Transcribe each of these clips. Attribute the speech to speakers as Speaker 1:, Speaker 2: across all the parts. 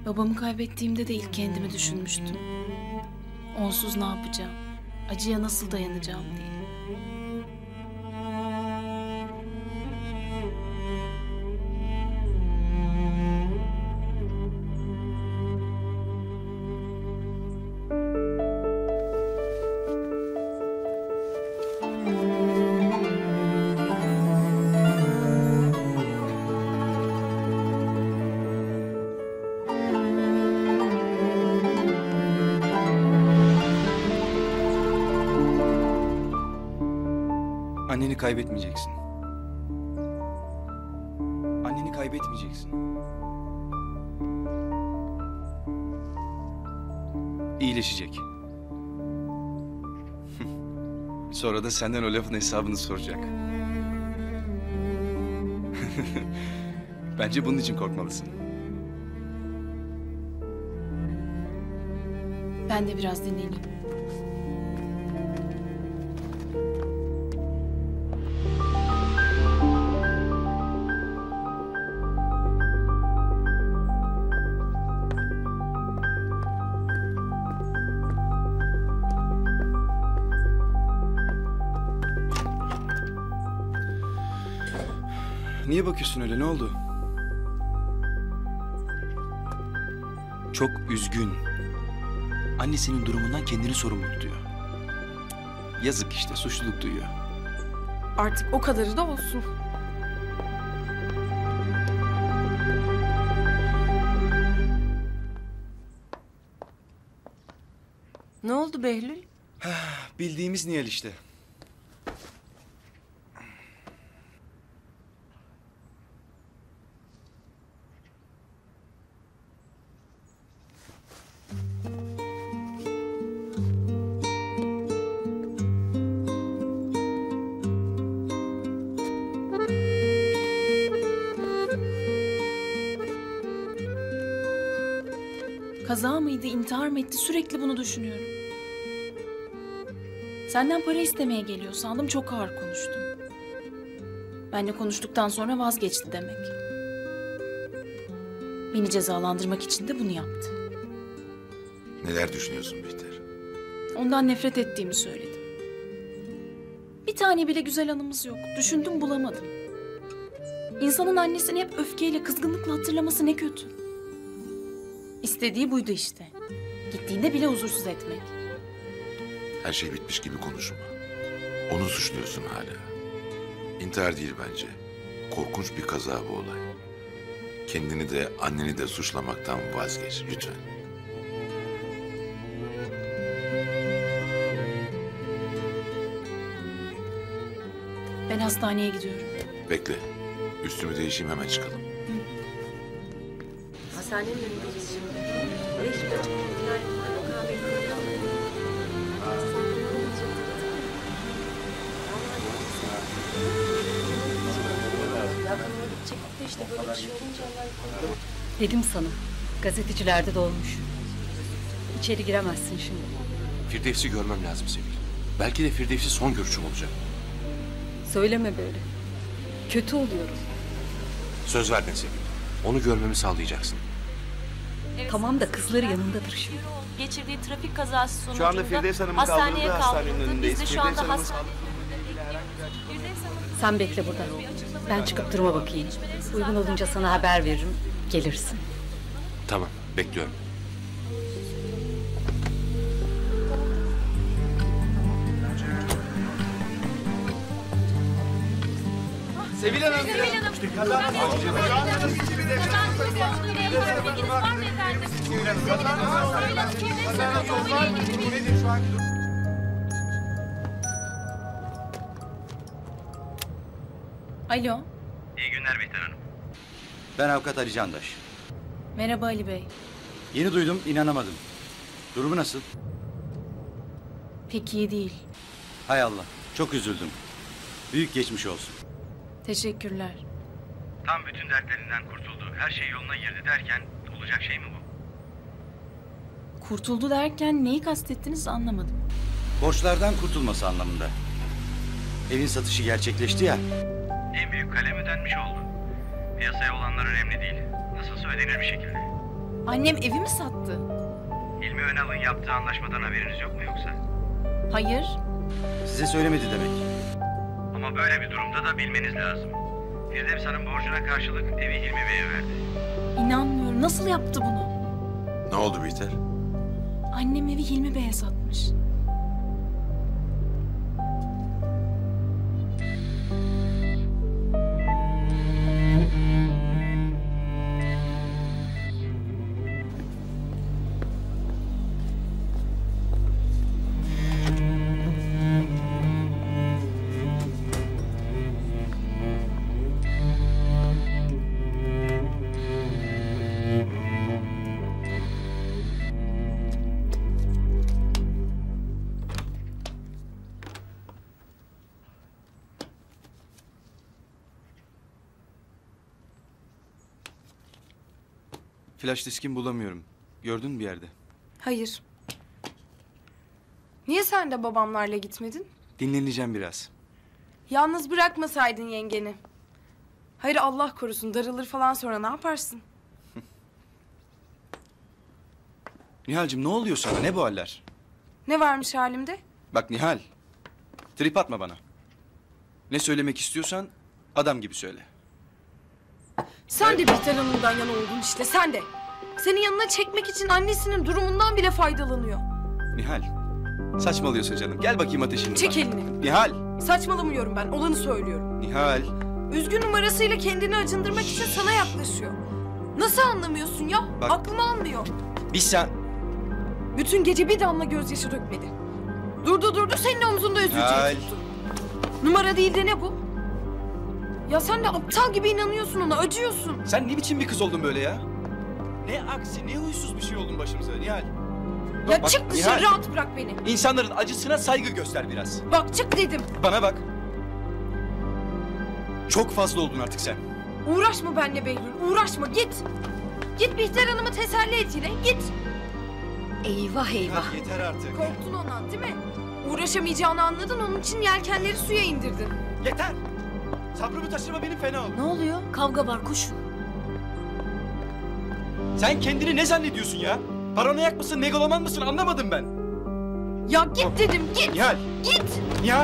Speaker 1: Babamı kaybettiğimde de ilk kendimi düşünmüştüm. Onsuz ne yapacağım? Acıya nasıl dayanacağım diye.
Speaker 2: Anneni kaybetmeyeceksin. Anneni kaybetmeyeceksin. İyileşecek. Sonra da senden o lafın hesabını soracak. Bence bunun için korkmalısın.
Speaker 1: Ben de biraz dinleneyim.
Speaker 2: Niye bakıyorsun öyle? Ne oldu? Çok üzgün. Annesinin durumundan kendini sorumlu tutuyor. Yazık işte, suçluluk duyuyor.
Speaker 3: Artık o kadarı da olsun. Ne oldu Behlül?
Speaker 2: Bildiğimiz Nihal işte.
Speaker 1: Kaza mıydı, intihar mı etti? Sürekli bunu düşünüyorum. Senden para istemeye geliyor sandım, çok ağır konuştum. Benle konuştuktan sonra vazgeçti demek. Beni cezalandırmak için de bunu yaptı.
Speaker 4: Neler düşünüyorsun Bihter?
Speaker 1: Ondan nefret ettiğimi söyledim. Bir tane bile güzel anımız yok. Düşündüm, bulamadım. İnsanın annesini hep öfkeyle, kızgınlıkla hatırlaması ne kötü. İstediği buydu işte. Gittiğinde bile huzursuz etmek.
Speaker 4: Her şey bitmiş gibi konuşma. Onu suçluyorsun hala. İntihar değil bence. Korkunç bir kaza bu olay. Kendini de anneni de suçlamaktan vazgeç lütfen.
Speaker 1: Ben hastaneye gidiyorum.
Speaker 4: Bekle. Üstümü değişeyim, hemen çıkalım.
Speaker 5: Hastanenin önündeyiz şimdi. 5 dakika final mukavelini yakınına gidecektik de işte böyle bir şey olunca Allah.
Speaker 6: Dedim sana, gazetecilerde dolmuş. İçeri giremezsin şimdi.
Speaker 7: Firdevs'i görmem lazım Sevil. Belki de Firdevs'i son görüşüm olacak.
Speaker 6: Söyleme böyle. Kötü oluyorum.
Speaker 7: Söz verdin Sevil. Onu görmemi sağlayacaksın.
Speaker 6: Tamam da kızları yanındadır şimdi.
Speaker 8: Geçirdiği trafik kazası sonucunda
Speaker 9: Şu anda Firdevs Hanım'ın
Speaker 8: hastaneye
Speaker 9: kaldırıldığı hastanenin
Speaker 8: kaldırıldı.
Speaker 9: önündeyiz.
Speaker 8: Biz de şu anda
Speaker 9: Firdevs Hanım'ın
Speaker 8: hastaneye...
Speaker 6: Sen bekle burada. Ben çıkıp duruma bakayım. Uygun olunca sana haber veririm. Gelirsin.
Speaker 7: Tamam, bekliyorum.
Speaker 9: Sevil Hanım. Kazanız olduğu
Speaker 8: Bilginiz var mı efendim?
Speaker 9: Bu nedir şu an?
Speaker 1: Alo.
Speaker 10: İyi günler Bihter Hanım.
Speaker 2: Ben avukat Ali Candaş.
Speaker 1: Merhaba Ali Bey.
Speaker 2: Yeni duydum, inanamadım. Durumu nasıl?
Speaker 1: Pek iyi değil.
Speaker 2: Hay Allah, çok üzüldüm. Büyük geçmiş olsun.
Speaker 1: Teşekkürler.
Speaker 10: Tam bütün dertlerinden kurtuldu. Her şey yoluna girdi derken olacak şey mi bu?
Speaker 1: Kurtuldu derken neyi kastettiniz anlamadım.
Speaker 2: Borçlardan kurtulması anlamında. Evin satışı gerçekleşti ya.
Speaker 10: En büyük kalem ödenmiş oldu. Piyasaya olanlar önemli değil. Nasılsa ödenir bir şekilde.
Speaker 1: Annem evi mi sattı?
Speaker 10: Hilmi Önal'ın yaptığı anlaşmadan haberiniz yok mu yoksa?
Speaker 1: Hayır.
Speaker 2: Size söylemedi demek.
Speaker 10: Ama böyle bir durumda da bilmeniz lazım. Firdevs Hanım borcuna karşılık evi Hilmi Bey'e verdi.
Speaker 1: İnanmıyorum. Nasıl yaptı bunu?
Speaker 4: Ne oldu Bihter?
Speaker 1: Annem evi Hilmi Bey'e satmış.
Speaker 9: Flash diskimi bulamıyorum. Gördün mü bir yerde?
Speaker 3: Hayır. Niye sen de babamlarla gitmedin?
Speaker 9: Dinleneceğim biraz.
Speaker 3: Yalnız bırakmasaydın yengeni. Hayır Allah korusun darılır falan sonra ne yaparsın?
Speaker 9: Nihal'cim ne oluyor sana? Ne bu haller?
Speaker 3: Ne varmış halimde?
Speaker 9: Bak Nihal. Trip atma bana. Ne söylemek istiyorsan adam gibi söyle.
Speaker 3: Sen de Bihter Hanım'dan yana oldun işte sen de. Senin yanına çekmek için annesinin durumundan bile faydalanıyor.
Speaker 9: Nihal. Saçmalıyorsun canım. Gel bakayım ateşini.
Speaker 3: Çek elini.
Speaker 9: Nihal.
Speaker 3: Saçmalamıyorum ben olanı söylüyorum.
Speaker 9: Nihal.
Speaker 3: Üzgün numarasıyla kendini acındırmak için sana yaklaşıyor. Nasıl anlamıyorsun ya?
Speaker 9: Bak.
Speaker 3: Aklım almıyor.
Speaker 9: Sen...
Speaker 3: Bütün gece bir damla gözyaşı dökmedi. Durdu senin omzunda
Speaker 9: Nihal.
Speaker 3: üzülecek tuttu. Numara değil de ne bu? Ya sen de aptal gibi inanıyorsun ona, acıyorsun.
Speaker 9: Sen ne biçim bir kız oldun böyle ya? Ne aksi, ne huysuz bir şey oldun başımıza Nihal.
Speaker 3: Ya
Speaker 9: Bak,
Speaker 3: çık dışarı
Speaker 9: Nihal.
Speaker 3: rahat bırak beni.
Speaker 9: İnsanların acısına saygı göster biraz.
Speaker 3: Bak çık dedim.
Speaker 9: Bana bak. Çok fazla oldun artık sen.
Speaker 3: Uğraşma benimle Behlül, uğraşma git. Git Bihter Hanım'ı teselli et yine, git.
Speaker 6: Eyvah eyvah.
Speaker 9: Hadi yeter artık.
Speaker 3: Korktun ondan değil mi? Uğraşamayacağını anladın, onun için yelkenleri suya indirdin.
Speaker 9: Yeter. Sabrımı taşırma benim fena oldu.
Speaker 6: Ne oluyor?
Speaker 1: Kavga var koşun.
Speaker 9: Sen kendini ne zannediyorsun ya? Paranoyak mısın, megaloman mısın anlamadım ben.
Speaker 3: Ya git dedim, git.
Speaker 9: Nihal.
Speaker 3: Git.
Speaker 9: Nihal.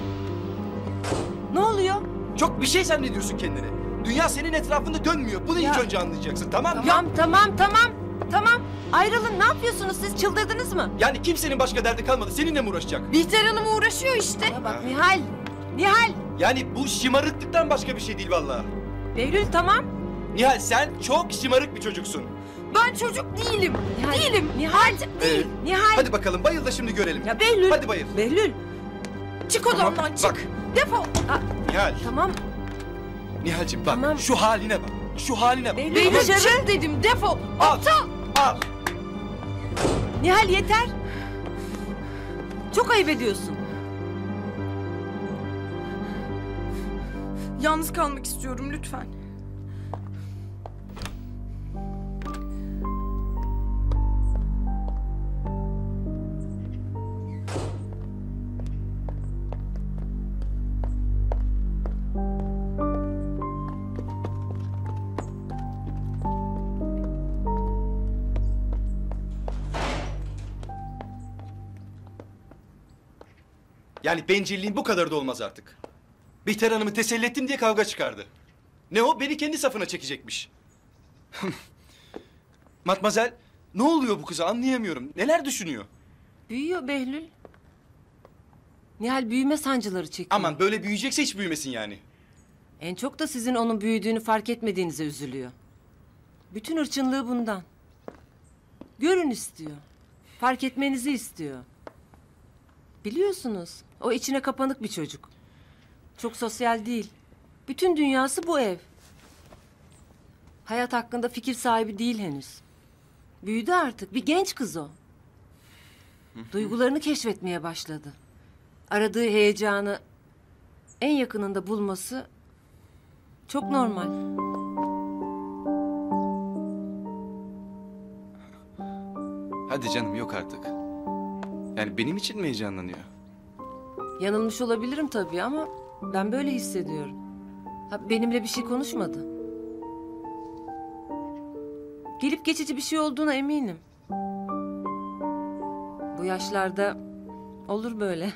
Speaker 3: Ne oluyor?
Speaker 9: Çok bir şey zannediyorsun kendini. Dünya senin etrafında dönmüyor. Bunu ilk önce anlayacaksın tamam mı?
Speaker 3: Tamam. Ayrılın, ne yapıyorsunuz siz? Çıldırdınız mı?
Speaker 9: Yani kimsenin başka derdi kalmadı. Seninle mi uğraşacak?
Speaker 3: Bihter Hanım uğraşıyor işte.
Speaker 9: bak
Speaker 3: Nihal.
Speaker 9: Yani bu şımarıklıktan başka bir şey değil vallahi.
Speaker 3: Behlül tamam.
Speaker 9: Nihal sen çok şımarık bir çocuksun.
Speaker 3: Ben çocuk değilim. Değilim. Artık değil.
Speaker 9: Hadi bakalım bayıl da şimdi görelim.
Speaker 3: Ya Behlül.
Speaker 9: Hadi bayıl.
Speaker 3: Behlül. Çık
Speaker 9: Tamam,
Speaker 3: odamdan çık.
Speaker 9: bak.
Speaker 3: Defol.
Speaker 9: Nihal.
Speaker 3: Tamam.
Speaker 9: Nihal'cim bak
Speaker 3: Tamam.
Speaker 9: şu haline bak. Şu haline bak.
Speaker 3: Behlül çık dedim defol.
Speaker 9: Al. Al.
Speaker 3: Nihal yeter. Çok ayıp ediyorsun. Yalnız kalmak istiyorum lütfen.
Speaker 9: Yani bencilliğin bu kadar da olmaz artık. Bihter Hanım'ı teselli ettim diye kavga çıkardı. Ne o? Beni kendi safına çekecekmiş. Matmazel, ne oluyor bu kıza anlayamıyorum. Neler düşünüyor?
Speaker 3: Büyüyor Behlül. Nihal büyüme sancıları çekiyor.
Speaker 9: Aman böyle büyüyecekse hiç büyümesin yani.
Speaker 3: En çok da sizin onun büyüdüğünü fark etmediğinize üzülüyor. Bütün hırçınlığı bundan. Görün istiyor. Fark etmenizi istiyor. Biliyorsunuz o içine kapanık bir çocuk. Çok sosyal değil. Bütün dünyası bu ev. Hayat hakkında fikir sahibi değil henüz. Büyüdü artık. Bir genç kız o. Duygularını keşfetmeye başladı. Aradığı heyecanı en yakınında bulması çok normal.
Speaker 9: Hadi canım yok artık. Yani benim için mi heyecanlanıyor?
Speaker 3: Yanılmış olabilirim tabii ama ben böyle hissediyorum. Ha, benimle bir şey konuşmadı. Gelip geçici bir şey olduğuna eminim. Bu yaşlarda olur böyle.